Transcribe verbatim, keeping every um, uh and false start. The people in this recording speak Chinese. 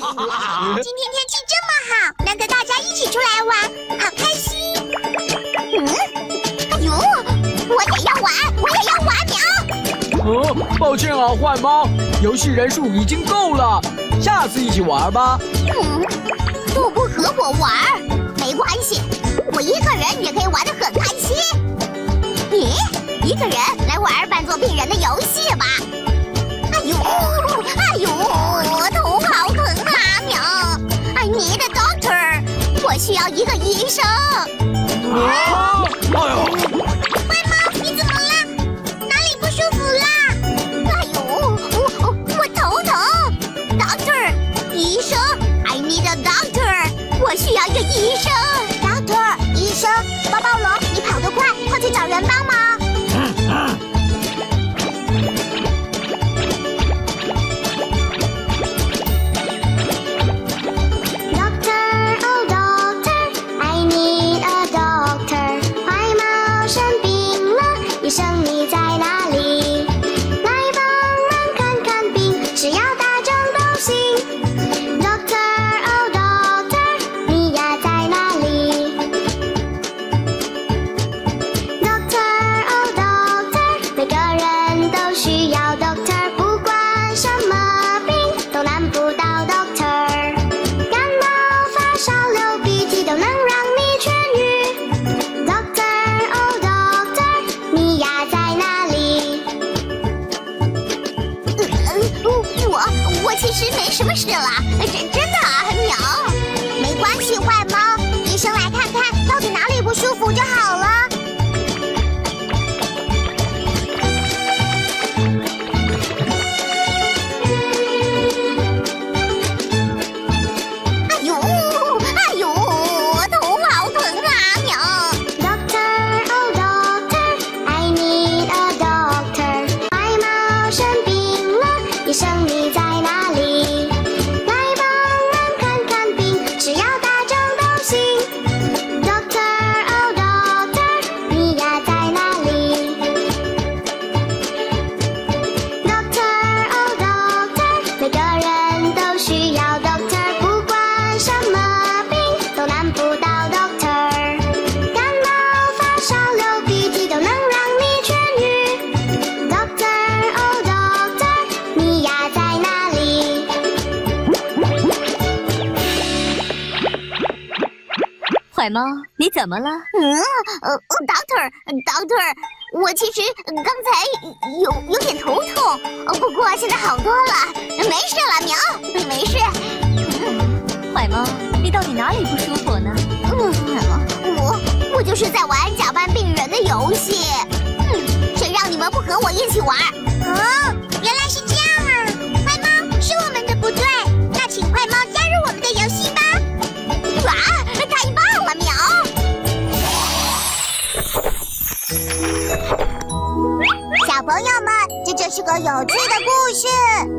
今天天气这么好，难得大家一起出来玩，好开心。嗯，哎呦，我也要玩，我也要玩喵。 哦，抱歉啊，坏猫，游戏人数已经够了，下次一起玩吧。 嗯，都不和我玩，没关系，我一个人也可以玩得很开心。咦，一个人来玩扮作病人的游戏吧。哎呦，哎呦，头好疼啊！喵 ，I need a doctor， 我需要一个医生。 啊！哎呦， 坏猫，你怎么了？哪里不舒服啦？哎呦，我我我头疼。Doctor， 医生 ，I need a doctor， 我需要一个医生。Doctor， 医生，包包龙，你跑得快，快去找人帮忙。嗯嗯。 医生你在哪里？来帮忙看看病，只要打针都行。Doctor oh Doctor， 你呀在哪里 ？Doctor oh Doctor， 每个人都需要 Doctor， 不管什么病都难不倒 Doctor。感冒发烧流鼻涕都能让你痊愈。Doctor oh Doctor， 你呀在哪里？ 我我其实没什么事啦，真真的啊，鸟，没关系，坏猫，医生来看看到底哪里不舒服就好了。哎呦哎呦，头好疼啊，鸟。 Doctor oh Doctor，I need a doctor。坏猫生病了，医生你在哪里？来帮忙看看病，只要打针都行。Doctor oh Doctor， 你呀在哪里 ？Doctor oh Doctor， 每个人都需要 Doctor， 不管什么病都难不倒 Doctor。感冒发烧流鼻涕都能让你痊愈。Doctor oh Doctor， 你呀在哪里？ 坏猫，你怎么了？ 嗯，呃，Doctor Doctor， 我其实刚才有有点头痛，不过现在好多了，没事了，苗，没事。 坏猫，你到底哪里不舒服呢？ 嗯，我我就是在玩假扮病人的游戏。嗯，谁让你们不和我一起玩？哦，原来是这样啊！坏猫，是我们的不对，那请坏猫加入我们的游戏吧。哇，太棒了，苗！小朋友们，这就是个有趣的故事。